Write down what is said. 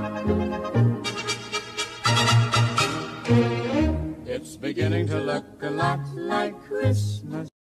It's beginning to look a lot like Christmas.